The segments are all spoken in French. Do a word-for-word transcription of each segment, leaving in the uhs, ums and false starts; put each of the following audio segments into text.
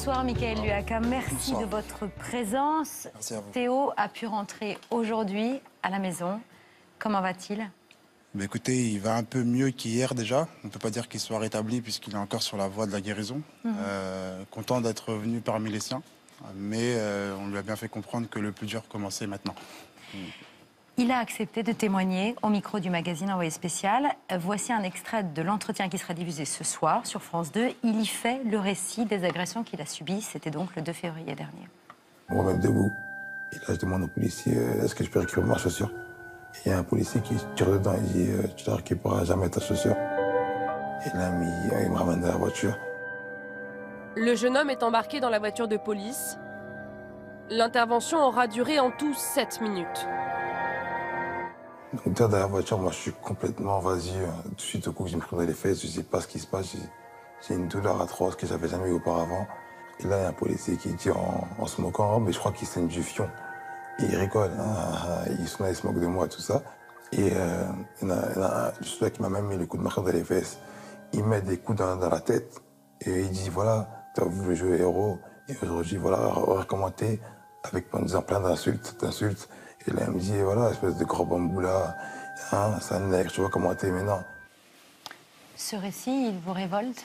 Bonsoir Mickaël Luaka, merci Bonsoir. de votre présence. Merci à vous. Théo a pu rentrer aujourd'hui à la maison. Comment va-t-il? Mais écoutez, il va un peu mieux qu'hier déjà. On ne peut pas dire qu'il soit rétabli puisqu'il est encore sur la voie de la guérison. Mhm. Euh, content d'être revenu parmi les siens. Mais euh, on lui a bien fait comprendre que le plus dur commençait maintenant. Il a accepté de témoigner au micro du magazine Envoyé spécial. Euh, Voici un extrait de l'entretien qui sera diffusé ce soir sur France deux. Il y fait le récit des agressions qu'il a subies. C'était donc le deux février dernier. On va mettre debout. Et là, je demande au policier, euh, est-ce que je peux récupérer ma chaussure? Et il y a un policier qui tire dedans, il dit, euh, tu ne récupéreras jamais ta chaussure. Et là, il, il me ramène dans la voiture. Le jeune homme est embarqué dans la voiture de police. L'intervention aura duré en tout sept minutes. Donc, dans la voiture, moi, je suis complètement vas-y. Tout de suite, au coup, je me prends dans les fesses, je ne sais pas ce qui se passe. J'ai une douleur atroce que j'avais jamais eu auparavant. Et là, il y a un policier qui dit en, en se moquant, oh, mais je crois qu'il saigne du fion. Et il rigole, hein, il, se, il se moque de moi, tout ça. Et euh, il y en a, il y en a un, celui qui m'a même mis le coup de marteau dans les fesses. Il met des coups dans, dans la tête et il dit, voilà, tu as voulu jouer héros. Et aujourd'hui, voilà, recommenté avec en disant plein d'insultes, d'insultes. Et là, il me dit, voilà, espèce de gros bambou là, hein, c'est un nègre, tu vois comment t'es maintenant. Ce récit, il vous révolte?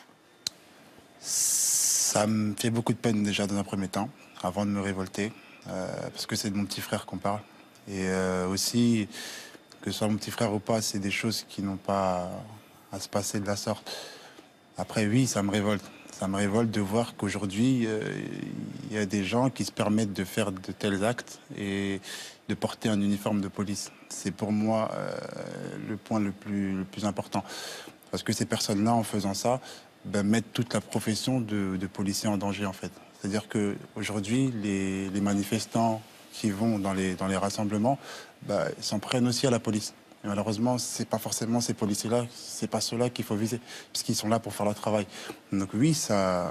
Ça me fait beaucoup de peine déjà dans un premier temps, avant de me révolter. Euh, parce que c'est de mon petit frère qu'on parle. Et euh, aussi, que ce soit mon petit frère ou pas, c'est des choses qui n'ont pas à se passer de la sorte. Après, oui, ça me révolte. Ça me révolte de voir qu'aujourd'hui, il euh, y a des gens qui se permettent de faire de tels actes et de porter un uniforme de police. C'est pour moi euh, le point le plus, le plus important. Parce que ces personnes-là, en faisant ça, ben, mettent toute la profession de, de policier en danger, en fait. C'est-à-dire qu'aujourd'hui, les, les manifestants qui vont dans les, dans les rassemblements ben, s'en prennent aussi à la police. Et malheureusement, ce n'est pas forcément ces policiers-là, ce n'est pas ceux-là qu'il faut viser, puisqu'ils sont là pour faire leur travail. Donc oui, ça,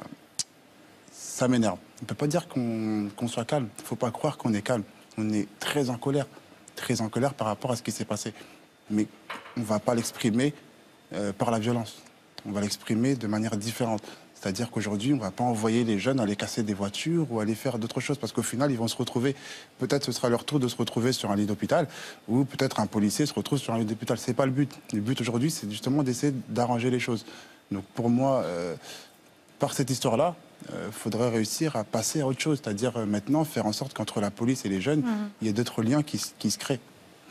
ça m'énerve. On ne peut pas dire qu'on qu'on soit calme. Il ne faut pas croire qu'on est calme. On est très en colère, très en colère par rapport à ce qui s'est passé. Mais on ne va pas l'exprimer euh, par la violence. On va l'exprimer de manière différente. C'est-à-dire qu'aujourd'hui, on ne va pas envoyer les jeunes aller casser des voitures ou aller faire d'autres choses. Parce qu'au final, ils vont se retrouver, peut-être ce sera leur tour de se retrouver sur un lit d'hôpital, ou peut-être un policier se retrouve sur un lit d'hôpital. Ce n'est pas le but. Le but aujourd'hui, c'est justement d'essayer d'arranger les choses. Donc pour moi, euh, par cette histoire-là, il euh, faudrait réussir à passer à autre chose. C'est-à-dire euh, maintenant faire en sorte qu'entre la police et les jeunes, mmh. il y ait d'autres liens qui, qui se créent.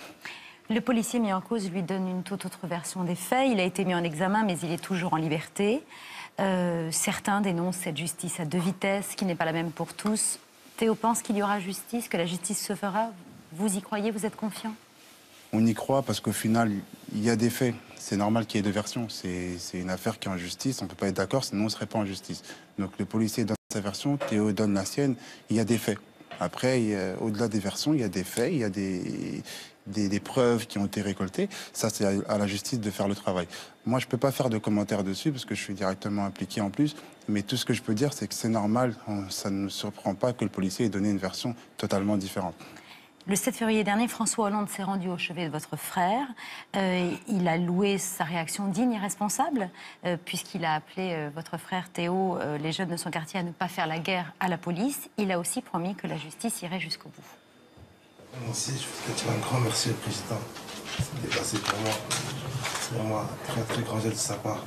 Le policier mis en cause lui donne une toute autre version des faits. Il a été mis en examen, mais il est toujours en liberté. Euh, certains dénoncent cette justice à deux vitesses, qui n'est pas la même pour tous. Théo pense qu'il y aura justice, que la justice se fera. Vous y croyez, vous êtes confiant? On y croit parce qu'au final, il y a des faits. C'est normal qu'il y ait deux versions. C'est une affaire qui est en justice. On ne peut pas être d'accord, sinon on ne serait pas en justice. Donc le policier donne sa version, Théo donne la sienne. Il y a des faits. Après, au-delà des versions, il y a des faits, il y a des... Des, des preuves qui ont été récoltées, ça c'est à, à la justice de faire le travail. Moi je ne peux pas faire de commentaires dessus parce que je suis directement impliqué en plus, mais tout ce que je peux dire c'est que c'est normal, on, ça ne me surprend pas que le policier ait donné une version totalement différente. Le sept février dernier, François Hollande s'est rendu au chevet de votre frère. Euh, il a loué sa réaction digne et responsable, euh, puisqu'il a appelé euh, votre frère Théo, euh, les jeunes de son quartier, à ne pas faire la guerre à la police. Il a aussi promis que la justice irait jusqu'au bout. Moi aussi, je voudrais dire un grand merci au président. C'est dépassé pour moi. C'est vraiment un très très grand geste de sa part.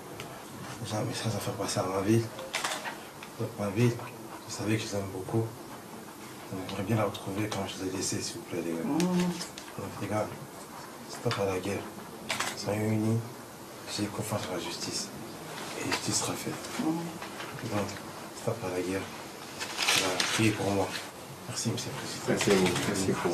J'ai un message à faire passer à ma ville. Donc ma ville, vous savez que je l'aime beaucoup. J'aimerais bien la retrouver quand je l'ai laissée, s'il vous plaît, les gars. Mmh. Donc les gars, stop à la guerre. Soyons unis. J'ai confiance en la justice. Et la justice sera faite. Mmh. Donc, stop à la guerre. Priez pour moi. Merci, monsieur le Président. Merci à vous. Merci pour,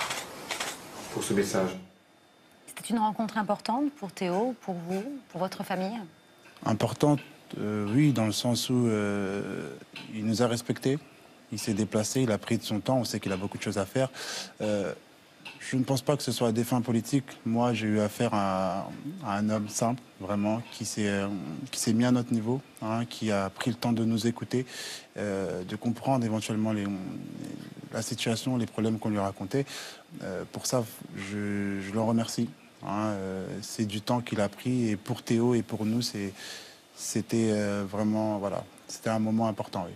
pour ce message. C'était une rencontre importante pour Théo, pour vous, pour votre famille? Importante, euh, oui, dans le sens où euh, il nous a respectés. Il s'est déplacé, il a pris de son temps. On sait qu'il a beaucoup de choses à faire. Euh, je ne pense pas que ce soit à des fins politiques. Moi, j'ai eu affaire à, à un homme simple, vraiment, qui s'est euh, qui s'est mis à notre niveau, hein, qui a pris le temps de nous écouter, euh, de comprendre éventuellement les, la situation, les problèmes qu'on lui racontait. Euh, pour ça, je, je l'en remercie. Hein, euh, c'est du temps qu'il a pris, et pour Théo et pour nous, c'était euh, vraiment, voilà, c'était un moment important, oui.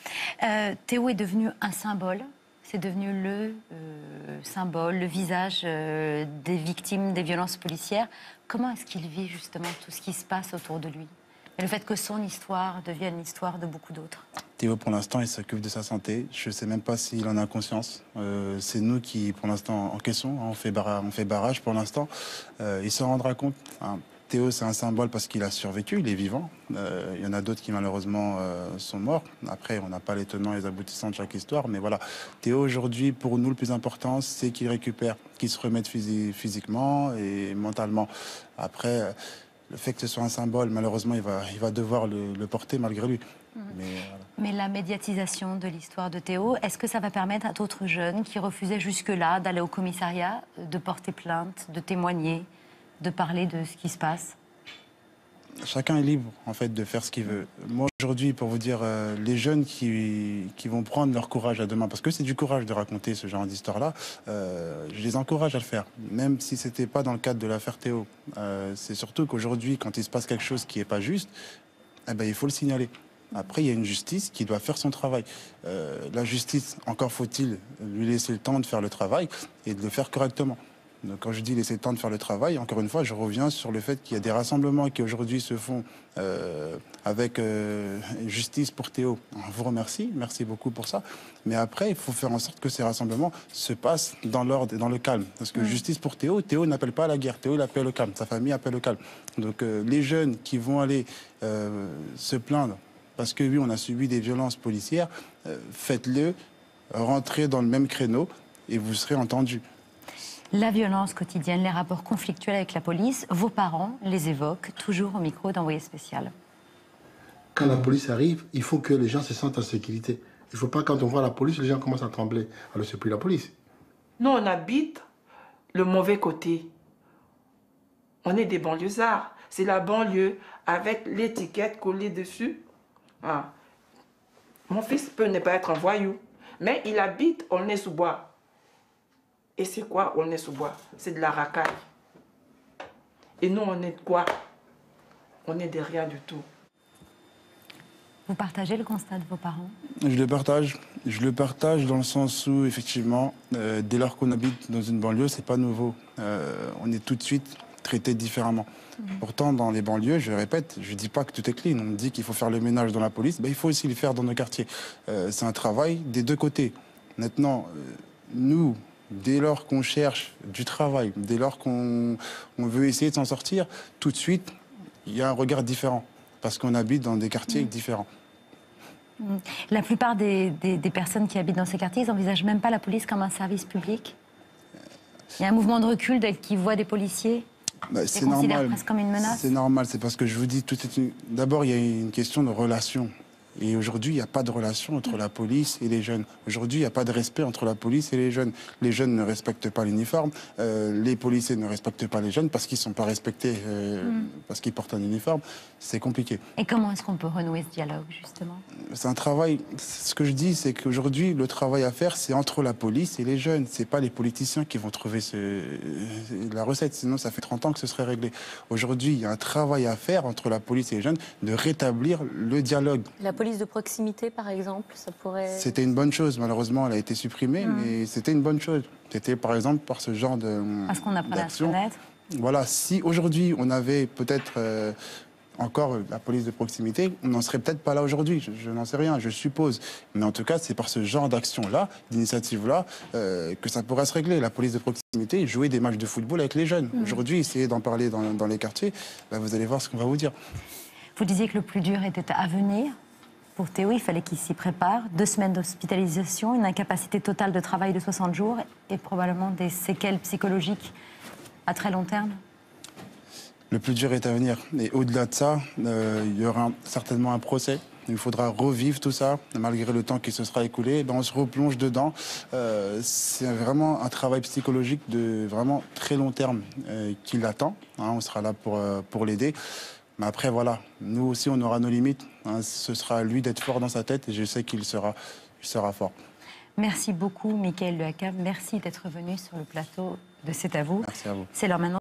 Euh, Théo est devenu un symbole. C'est devenu le euh, symbole, le visage euh, des victimes des violences policières. Comment est-ce qu'il vit justement tout ce qui se passe autour de lui? Et le fait que son histoire devienne l'histoire de beaucoup d'autres. Théo, pour l'instant, il s'occupe de sa santé. Je ne sais même pas s'il en a conscience. Euh, c'est nous qui, pour l'instant, encaissons. On fait, barra, on fait barrage pour l'instant. Euh, il s'en rendra compte. Hein. Théo, c'est un symbole parce qu'il a survécu, il est vivant. Euh, il y en a d'autres qui, malheureusement, euh, sont morts. Après, on n'a pas les tenants et les aboutissants de chaque histoire. Mais voilà, Théo, aujourd'hui, pour nous, le plus important, c'est qu'il récupère, qu'il se remette physi physiquement et mentalement. Après... Euh, le fait que ce soit un symbole, malheureusement, il va, il va devoir le, le porter malgré lui. Mmh. Mais, voilà. Mais la médiatisation de l'histoire de Théo, est-ce que ça va permettre à d'autres jeunes qui refusaient jusque-là d'aller au commissariat, de porter plainte, de témoigner, de parler de ce qui se passe? Chacun est libre, en fait, de faire ce qu'il veut. Moi, aujourd'hui, pour vous dire, euh, les jeunes qui, qui vont prendre leur courage à deux mains, parce que c'est du courage de raconter ce genre d'histoire-là, euh, je les encourage à le faire, même si ce n'était pas dans le cadre de l'affaire Théo. Euh, c'est surtout qu'aujourd'hui, quand il se passe quelque chose qui n'est pas juste, eh ben, il faut le signaler. Après, il y a une justice qui doit faire son travail. Euh, la justice, encore faut-il lui laisser le temps de faire le travail et de le faire correctement. Donc, quand je dis laisser le temps de faire le travail, encore une fois, je reviens sur le fait qu'il y a des rassemblements qui aujourd'hui se font euh, avec euh, justice pour Théo. On vous remercie, merci beaucoup pour ça. Mais après, il faut faire en sorte que ces rassemblements se passent dans l'ordre et dans le calme. Parce que mmh. justice pour Théo, Théo n'appelle pas à la guerre, Théo il appelle au calme, sa famille appelle au calme. Donc euh, les jeunes qui vont aller euh, se plaindre parce que oui, on a subi des violences policières, euh, faites-le, rentrez dans le même créneau et vous serez entendus. La violence quotidienne, les rapports conflictuels avec la police, vos parents les évoquent toujours au micro d'Envoyé spécial. Quand la police arrive, il faut que les gens se sentent en sécurité. Il ne faut pas, quand on voit la police, les gens commencent à trembler. Alors, c'est plus la police. Nous, on habite le mauvais côté. On est des banlieusards. C'est la banlieue avec l'étiquette collée dessus. Ah. Mon fils peut ne pas être un voyou, mais il habite Aulnay-sous-Bois. Et c'est quoi Aulnay-sous-Bois? C'est de la racaille. Et nous, on est de quoi? On est de rien du tout. Vous partagez le constat de vos parents? Je le partage. Je le partage dans le sens où, effectivement, euh, dès lors qu'on habite dans une banlieue, c'est pas nouveau. Euh, on est tout de suite traité différemment. Mmh. Pourtant, dans les banlieues, je le répète, je ne dis pas que tout est clean. On me dit qu'il faut faire le ménage dans la police. Ben, il faut aussi le faire dans nos quartiers. Euh, c'est un travail des deux côtés. Maintenant, euh, nous... Dès lors qu'on cherche du travail, dès lors qu'on on veut essayer de s'en sortir, tout de suite, il y a un regard différent, parce qu'on habite dans des quartiers mmh. différents. Mmh. La plupart des, des, des personnes qui habitent dans ces quartiers, ils n'envisagent même pas la police comme un service public. Il y a un mouvement de recul qui voit des policiers bah, et considèrent presque comme une menace. C'est normal, c'est parce que je vous dis, tout est une... d'abord, il y a une question de relation. Et aujourd'hui, il n'y a pas de relation entre la police et les jeunes. Aujourd'hui, il n'y a pas de respect entre la police et les jeunes. Les jeunes ne respectent pas l'uniforme. Euh, les policiers ne respectent pas les jeunes parce qu'ils ne sont pas respectés, euh, mm. parce qu'ils portent un uniforme. C'est compliqué. Et comment est-ce qu'on peut renouer ce dialogue, justement? C'est un travail... Ce que je dis, c'est qu'aujourd'hui, le travail à faire, c'est entre la police et les jeunes. Ce n'est pas les politiciens qui vont trouver ce... la recette. Sinon, ça fait trente ans que ce serait réglé. Aujourd'hui, il y a un travail à faire entre la police et les jeunes de rétablir le dialogue. La police de proximité, par exemple, ça pourrait... C'était une bonne chose. Malheureusement, elle a été supprimée, mmh. mais c'était une bonne chose. C'était, par exemple, par ce genre de Parce qu'on apprenait à se connaître. Voilà, si aujourd'hui, on avait peut-être euh, encore la police de proximité, on n'en serait peut-être pas là aujourd'hui. Je, je n'en sais rien, je suppose. Mais en tout cas, c'est par ce genre d'action-là, d'initiative-là, euh, que ça pourrait se régler. La police de proximité, jouer des matchs de football avec les jeunes. Mmh. Aujourd'hui, essayer d'en parler dans, dans les quartiers, ben, vous allez voir ce qu'on va vous dire. Vous disiez que le plus dur était à venir. Pour Théo, il fallait qu'il s'y prépare. Deux semaines d'hospitalisation, une incapacité totale de travail de soixante jours et probablement des séquelles psychologiques à très long terme. Le plus dur est à venir. Et au-delà de ça, euh, il y aura certainement un procès. Il faudra revivre tout ça, malgré le temps qui se sera écoulé. Ben, on se replonge dedans. Euh, c'est vraiment un travail psychologique de vraiment très long terme euh, qui l'attend. Hein, on sera là pour, euh, pour l'aider. Mais après, voilà, nous aussi, on aura nos limites. Hein, ce sera à lui d'être fort dans sa tête et je sais qu'il sera, il sera fort. Merci beaucoup, Mickaël Lehacam. Merci d'être venu sur le plateau de C'est à vous. Merci à vous. C'est l'heure maintenant.